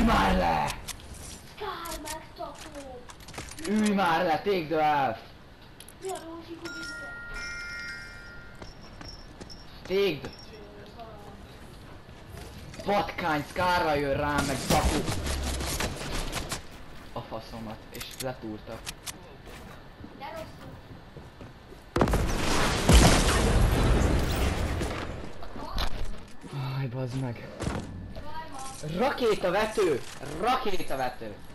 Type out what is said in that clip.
már le! Kár megtakó! Ülj már le, take the elf! Mi a rózsi gubizre? Take the... Patkány, Scarra jön rám, meg Baku! A faszomat, és letúrtak. De rosszul. Aj, bazd meg! Rakétavető! Rakétavető!